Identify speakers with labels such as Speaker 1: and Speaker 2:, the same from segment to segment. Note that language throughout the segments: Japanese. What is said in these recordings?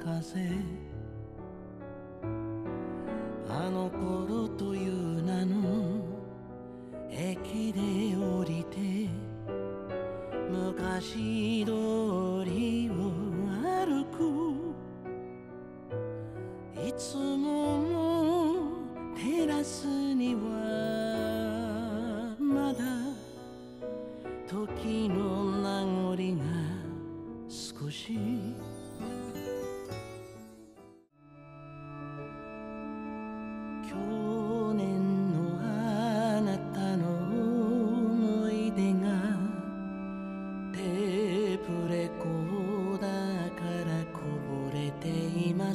Speaker 1: 風、あの頃という名の駅で降りて昔通りを歩く、いつものテラスにはまだ時の名残が少し、去年のあなたの思い出がテープレコーダーからこぼれています。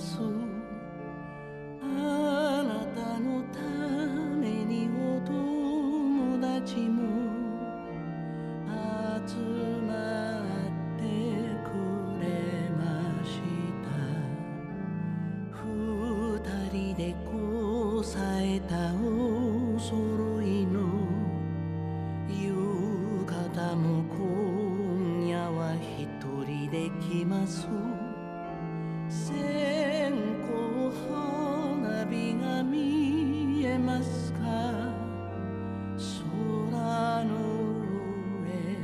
Speaker 1: あなたのためにお友達も集まってくれました。二人でこさえたお揃いの浴衣も今夜は一人で来ます。線香花火が見えますか、空の上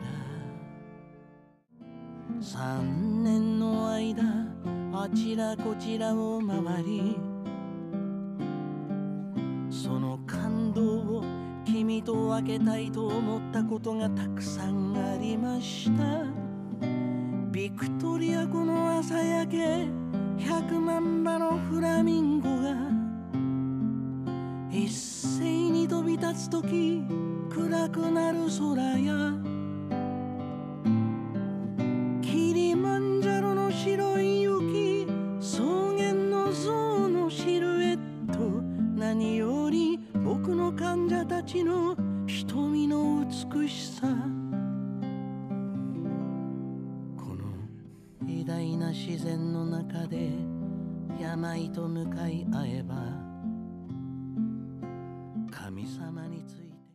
Speaker 1: から3年の間あちらこちらを回り、その感動を君と分けたいと思ったことがたくさんありました。ビクトリア湖の朝焼け、100万羽のフラミンゴが一斉に飛び立つとき暗くなる空や、キリマンジャロの白い雪、草原の象のシルエット、何より僕の患者たちの瞳の美しさ、偉大な自然の中で病と向かい合えば、神様について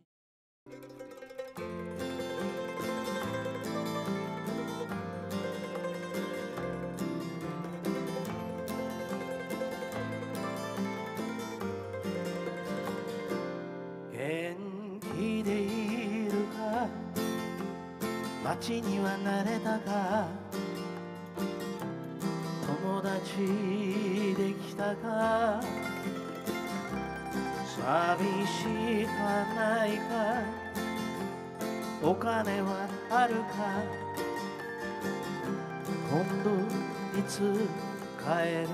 Speaker 1: 元気でいるか、街には慣れたか、友達できたか、寂しかないか、お金はあるか、今度いつ帰る、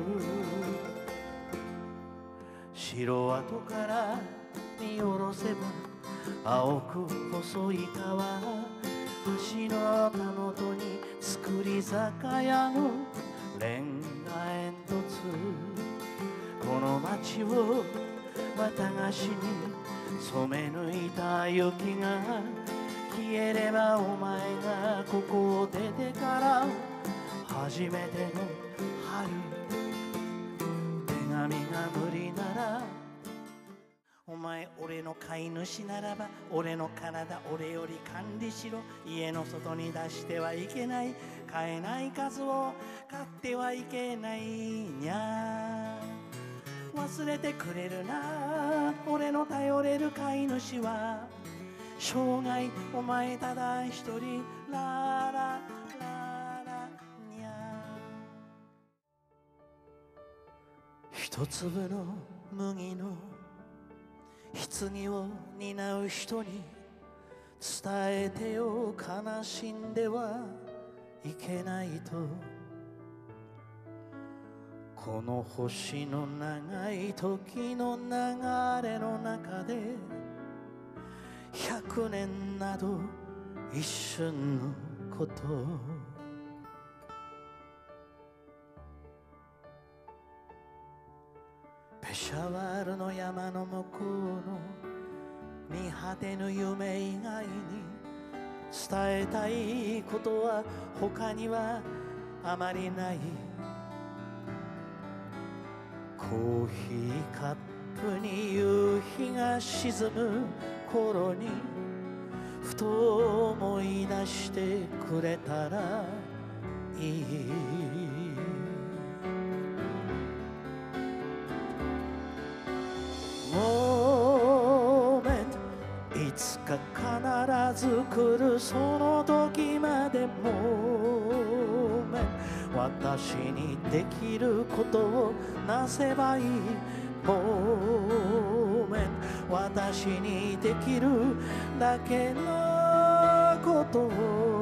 Speaker 1: 城跡から見下ろせば青く細い川、橋のたもとに造り酒屋のレンガ煙突、この街を綿菓子に染め抜いた雪が消えれば、お前がここを出てから初めての春、手紙が無理ならお前俺の飼い主ならば、俺の体俺より管理しろ、家の外に出してはいけない、飼えない数を飼ってはいけないにゃ。忘れてくれるな俺の頼れる飼い主は、生涯お前ただ一人、ララララにゃ。一粒の麦の棺を担う人に伝えてよ、悲しんではいけないと。この星の長い時の流れの中で100年など一瞬のこと、ペシャワールの山の向こうの見果てぬ夢以外に伝えたいことは他にはあまりない。コーヒーカップに夕日が沈む頃にふと思い出してくれたらいい。 か必ず来るその時までもめん私にできることをなせばいいもめん私にできるだけのことを